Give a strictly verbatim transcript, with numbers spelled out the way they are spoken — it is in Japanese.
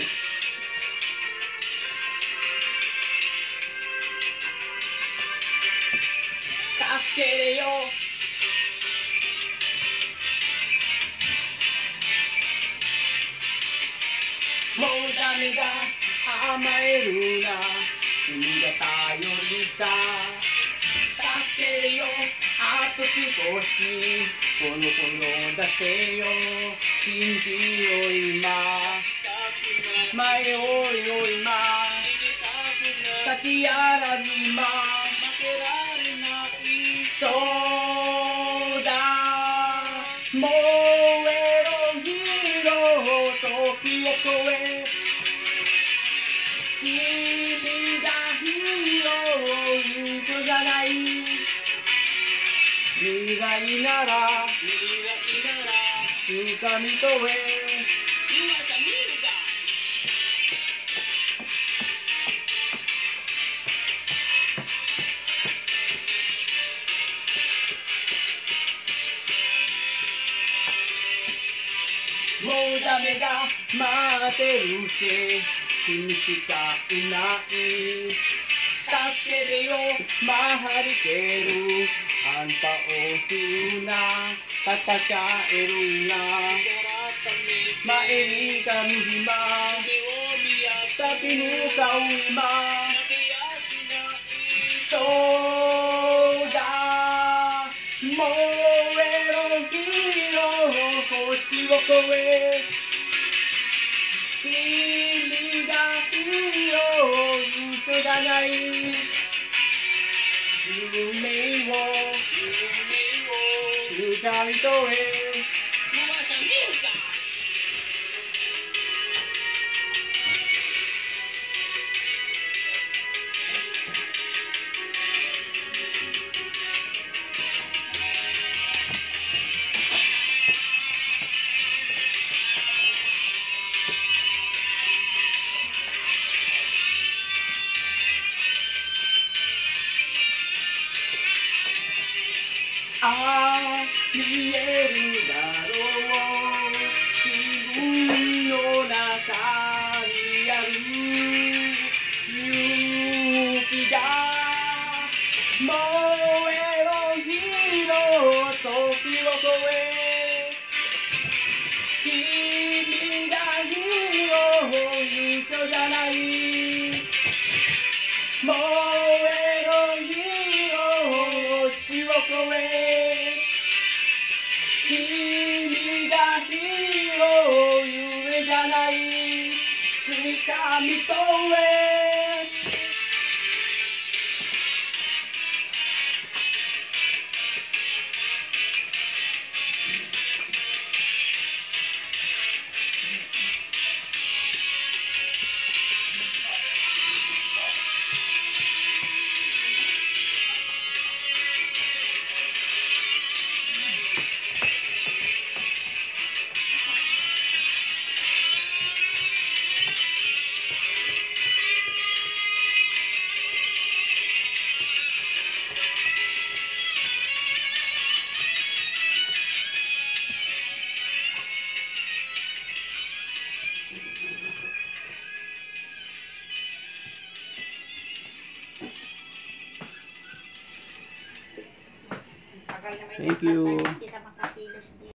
助けてよ。もうダメだ、甘えるな、君が頼りさ。助けてよ、あと少し、この子の出せよ、信じよ今。前をよ今、立ち上がる今。そうだ、燃えろ火の時を越え、君がヒーロー、嘘じゃない。未来なら掴み取れ。もうダメだ、待ってるぜ、君しかいない。助けてよ、回りける、あんたをするな、戦えるな。前にかむ暇、立ち向かう今。そうだ、燃えろ火の星を越え、君がヒーロー、嘘じゃない。夢を掴み取れ。ああ、見えるだろう、自分の中にある勇気が。燃えろ火の時を越え、君がヒーロー、嘘じゃない。燃えろ火の星を越え、君がヒーロー、夢じゃない。掴み取れ。 Thank you.